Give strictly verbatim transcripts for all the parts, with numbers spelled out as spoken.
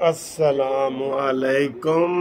अस्सलामुअलैकुम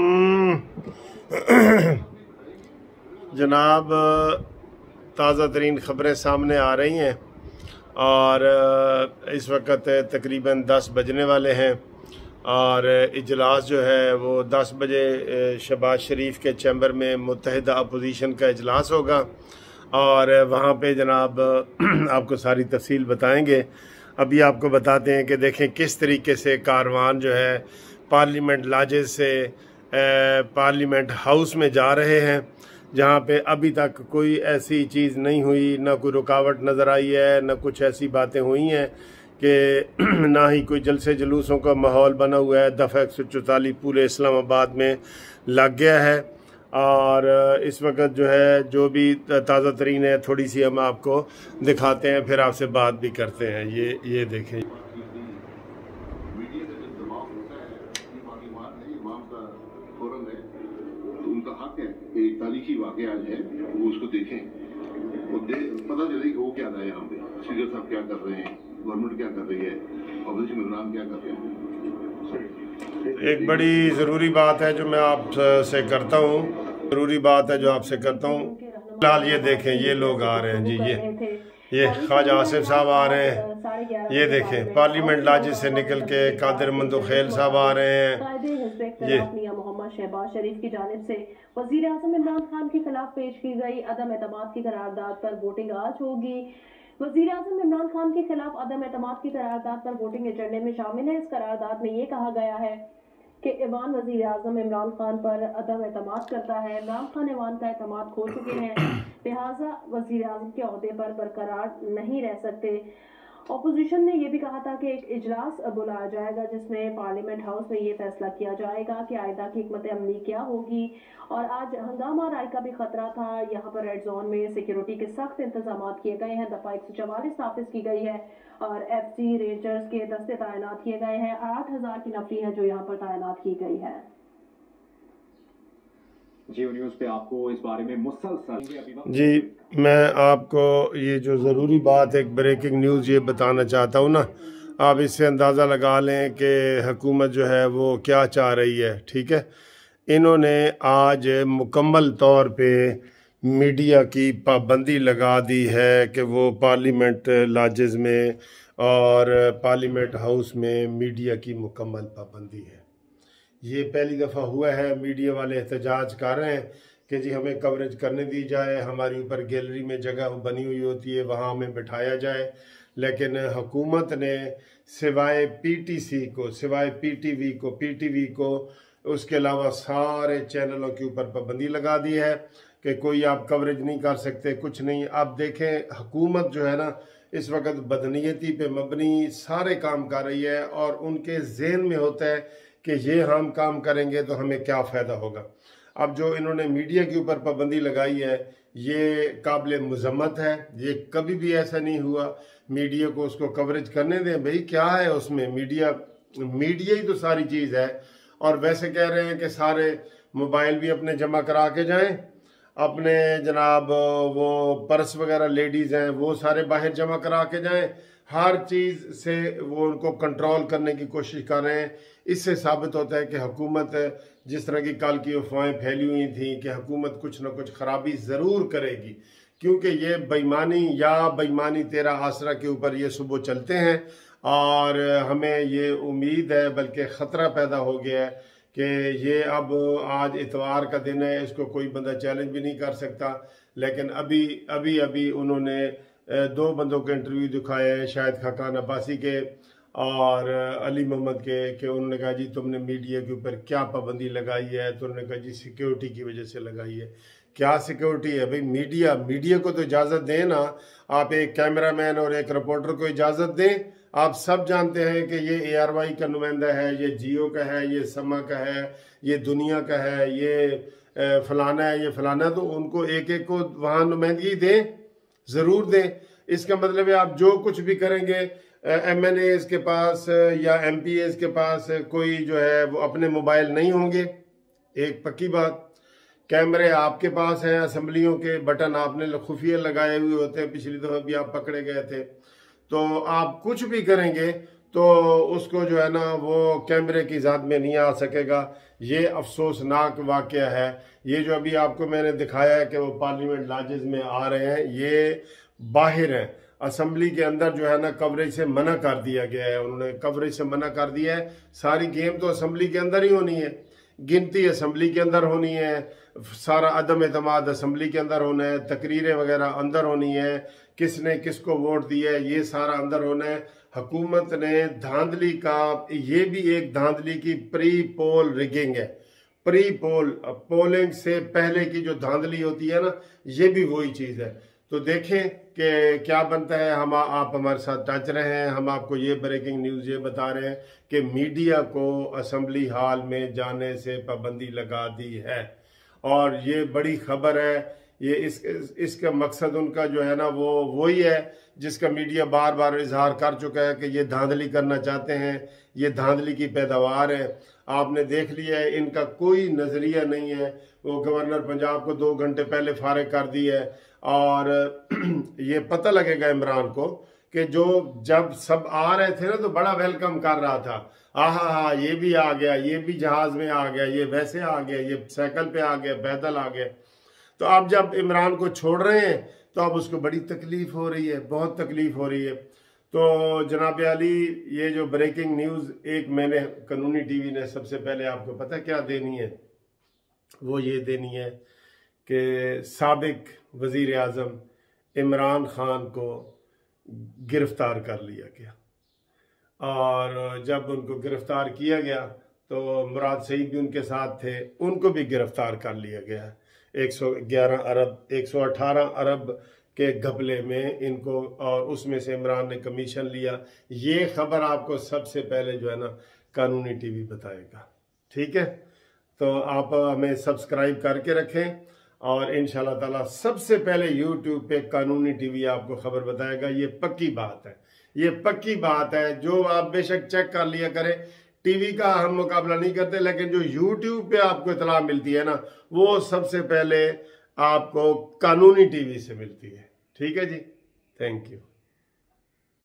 जनाब, ताज़ा तरीन ख़बरें सामने आ रही हैं और इस वक्त तकरीबन दस बजने वाले हैं और इजलास जो है वो दस बजे शहबाज शरीफ के चैम्बर में मुत्तहिदा अपोजिशन का इजलास होगा और वहाँ पे जनाब आपको सारी तफसील बताएंगे। अभी आपको बताते हैं कि देखें किस तरीके से कारवान जो है पार्लियामेंट लॉजेस से पार्लियामेंट हाउस में जा रहे हैं, जहाँ पे अभी तक कोई ऐसी चीज़ नहीं हुई, ना कोई रुकावट नज़र आई है, ना कुछ ऐसी बातें हुई हैं कि ना ही कोई जलसे जुलूसों का माहौल बना हुआ है। दफ़ा एक सौ चौतालीस पूरे इस्लामाबाद में लग गया है और इस वक्त जो है जो भी ताज़ा तरीन है थोड़ी सी हम आपको दिखाते हैं, फिर आपसे बात भी करते हैं। ये ये देखें, उनका हक है कि एक तारीखी वाक़या आज है वो उसको देखें, वो दे, पता चले कि वो क्या रहा है, यहाँ पे स्पीकर साहब क्या कर रहे हैं, गवर्नमेंट क्या कर रही है, अपोजिशन मेंबरान क्या कर रहे हैं। एक बड़ी ज़रूरी बात है जो मैं आपसे करता हूँ ज़रूरी बात है जो आपसे करता हूँ फिलहाल ये देखें, ये लोग आ रहे हैं जी, ये ये ख्वाजा आसिफ साहब आ रहे हैं। ये देखें पार्लियामेंट लॉजेस से निकल के कादिर मंदोखेल साहब आ रहे हैं। ये मोहम्मद शहबाज शरीफ की जानिब से वजीर आज़म इमरान खान के खिलाफ पेश की गई अदम एतमाद की करारदाद पर वोटिंग आज होगी। वजीर आज़म इमरान खान के खिलाफ अदम एतमाद की करारदाद पर वोटिंग एजेंडे में शामिल है। इस करारदाद में ये कहा गया है कि ईवान वजीर आज़म इमरान खान पर अदम एतमाद करता है। इमरान खान ईवान का एतमाद खो चुके हैं, लिहाजा वजीर आज़म के अहदे पर बरकरार नहीं रह सकते। अपोजिशन ने यह भी कहा था कि एक इजलास बुलाया जाएगा जिसमें पार्लियामेंट हाउस में ये फैसला किया जाएगा कि आइंदा की हिकमत अमली क्या होगी। और आज हंगामा राय का भी खतरा था। यहाँ पर रेड जोन में सिक्योरिटी के सख्त इंतजाम किए गए हैं। दफा एक सौ चवालीस नाफिज की गई है और एफ सी रेंजर्स के दस्ते तैनात किए गए हैं। आठ हजार की नफरी है जो यहाँ पर तैनात की गई है। जियो न्यूज़ पे आपको इस बारे में मुसलसल जी, मैं आपको ये जो ज़रूरी बात एक ब्रेकिंग न्यूज़ ये बताना चाहता हूँ ना, आप इससे अंदाज़ा लगा लें कि हुकूमत जो है वो क्या चाह रही है। ठीक है, इन्होंने आज मुकम्मल तौर पे मीडिया की पाबंदी लगा दी है कि वो पार्लियामेंट लॉजेस में और पार्लियामेंट हाउस में मीडिया की मुकम्मल पाबंदी है। ये पहली दफ़ा हुआ है मीडिया वाले एहतजाज कर रहे हैं कि जी हमें कवरेज करने दी जाए, हमारी ऊपर गैलरी में जगह बनी हुई होती है वहाँ हमें बिठाया जाए। लेकिन हुकूमत ने सिवाय पीटीसी को, सिवाय पीटीवी को, पीटीवी को उसके अलावा सारे चैनलों के ऊपर पाबंदी लगा दी है कि कोई आप कवरेज नहीं कर सकते, कुछ नहीं। आप देखें हुकूमत जो है ना इस वक्त बदनीयती पे मबनी सारे काम कर रही है और उनके जहन में होता है कि ये हम काम करेंगे तो हमें क्या फ़ायदा होगा। अब जो इन्होंने मीडिया के ऊपर पाबंदी लगाई है ये काबिल मज़म्मत है। ये कभी भी ऐसा नहीं हुआ, मीडिया को उसको कवरेज करने दें। भाई क्या है उसमें, मीडिया मीडिया ही तो सारी चीज़ है। और वैसे कह रहे हैं कि सारे मोबाइल भी अपने जमा करा के जाएं, अपने जनाब वो पर्स वगैरह लेडीज़ हैं वो सारे बाहर जमा करा के जाएं। हर चीज़ से वो उनको कंट्रोल करने की कोशिश कर रहे हैं। इससे साबित होता है कि हुकूमत जिस तरह की कल की अफवाहें फैली हुई थी कि हुकूमत कुछ ना कुछ ख़राबी ज़रूर करेगी, क्योंकि ये बेईमानी या बेईमानी तेरा आसरा के ऊपर ये सुबह चलते हैं और हमें ये उम्मीद है बल्कि ख़तरा पैदा हो गया है कि ये अब आज इतवार का दिन है, इसको कोई बंदा चैलेंज भी नहीं कर सकता। लेकिन अभी अभी अभी उन्होंने दो बंदों के इंटरव्यू दिखाए हैं, शायद खाकान अब्बासी के और अली मोहम्मद के, कि उन्होंने कहा जी तुमने मीडिया के ऊपर क्या पाबंदी लगाई है, तो उन्होंने कहा जी सिक्योरिटी की वजह से लगाई है। क्या सिक्योरिटी है भाई? मीडिया मीडिया को तो इजाज़त दें ना, आप एक कैमरामैन और एक रिपोर्टर को इजाज़त दें। आप सब जानते हैं कि ये ए आर वाई का नुमाइंदा है, ये जियो का है, ये समा का है, ये दुनिया का है, ये फलाना है, ये फलाना, तो उनको एक एक को वहाँ नुमाइंदगी दें, ज़रूर दें। इसका मतलब है आप जो कुछ भी करेंगे एम एन एज़ के पास या एम पी एज़ के पास कोई जो है वो अपने मोबाइल नहीं होंगे। एक पक्की बात, कैमरे आपके पास हैं, असम्बलियों के बटन आपने खुफिया लगाए हुए होते हैं, पिछली दफ़ा भी आप पकड़े गए थे। तो आप कुछ भी करेंगे तो उसको जो है ना वो कैमरे की ज़ात में नहीं आ सकेगा। ये अफसोसनाक वाक़या है। ये जो अभी आपको मैंने दिखाया है कि वो पार्लियामेंट लॉजेस में आ रहे हैं, ये बाहर हैं। असम्बली के अंदर जो है ना कवरेज से मना कर दिया गया है, उन्होंने कवरेज से मना कर दिया है। सारी गेम तो असम्बली के अंदर ही होनी है, गिनती असम्बली के अंदर होनी है, सारा अदम एतमाद असम्बली के अंदर होना है, तकरीरें वगैरह अंदर होनी है, किसने किसको वोट दिया है ये सारा अंदर होना है। हुकूमत ने धांधली का, ये भी एक धांधली की प्री पोल रिगिंग है। प्री पोल पोलिंग से पहले की जो धांधली होती है ना, ये भी वही चीज़ है। तो देखें कि क्या बनता है। हम आप हमारे साथ टच रहे हैं, हम आपको ये ब्रेकिंग न्यूज़ ये बता रहे हैं कि मीडिया को असम्बली हाल में जाने से पाबंदी लगा दी है, और ये बड़ी खबर है। ये इस, इस इसका मकसद उनका जो है ना वो वही है जिसका मीडिया बार बार इजहार कर चुका है कि ये धांधली करना चाहते हैं, ये धांधली की पैदावार है। आपने देख लिया है, इनका कोई नज़रिया नहीं है। वो गवर्नर पंजाब को दो घंटे पहले फारिग कर दी है, और ये पता लगेगा इमरान को कि जो जब सब आ रहे थे ना तो बड़ा वेलकम कर रहा था, आहा हा ये भी आ गया, ये भी जहाज में आ गया, ये वैसे आ गया, ये साइकिल पे आ गया, पैदल आ गया। तो अब जब इमरान को छोड़ रहे हैं तो अब उसको बड़ी तकलीफ हो रही है, बहुत तकलीफ हो रही है। तो जनाब अली, ये जो ब्रेकिंग न्यूज़ एक मैंने कानूनी टीवी ने सबसे पहले आपको पता क्या देनी है, वो ये देनी है कि साबिक वज़ीर आज़म इमरान खान को गिरफ्तार कर लिया गया, और जब उनको गिरफ्तार किया गया तो मुराद सईद भी उनके साथ थे, उनको भी गिरफ्तार कर लिया गया। एक सौ ग्यारह अरब एक सौ अठारह अरब के घपले में इनको, और उसमें से इमरान ने कमीशन लिया। ये खबर आपको सबसे पहले जो है ना कानूनी टीवी बताएगा, ठीक है। तो आप हमें सब्सक्राइब करके रखें, और इंशाल्लाह ताला सबसे पहले यूट्यूब पे कानूनी टीवी आपको खबर बताएगा। ये पक्की बात है, ये पक्की बात है। जो आप बेशक चेक कर लिया करें, टीवी का हम मुकाबला नहीं करते, लेकिन जो यूट्यूब पे आपको इतला मिलती है ना, वो सबसे पहले आपको कानूनी टीवी से मिलती है, ठीक है जी। Thank you.